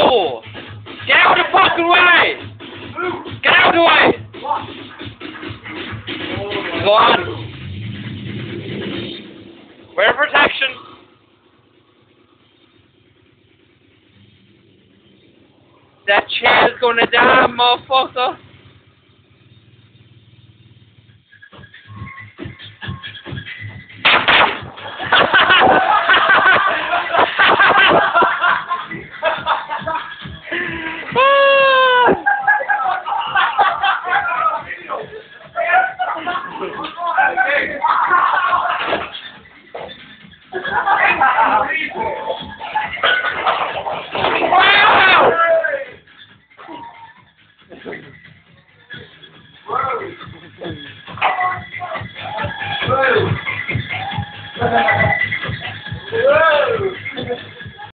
No! Get out of the fucking way! Get out of the way! Go on. Wear protection. That chair's gonna die, motherfucker.